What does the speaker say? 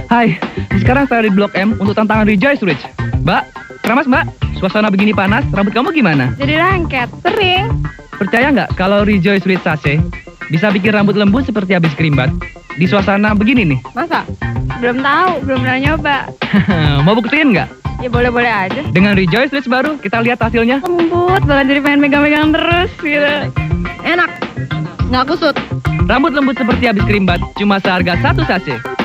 Hai, sekarang saya di Blok M untuk tantangan Rejoice Rich. Mbak, keramas mbak, suasana begini panas, rambut kamu gimana? Jadi lengket, sering. Percaya nggak kalau Rejoice Rich Sachet bisa bikin rambut lembut seperti habis krimbat di suasana begini nih? Masa? Belum tahu, belum pernah nyoba. Mau buktiin nggak? Ya boleh-boleh aja. Dengan Rejoice Rich baru, kita lihat hasilnya. Lembut banget, jadi pengen megang-megang terus gitu. Enak, nggak kusut. Rambut lembut seperti habis krimbat, cuma seharga 1 sachet.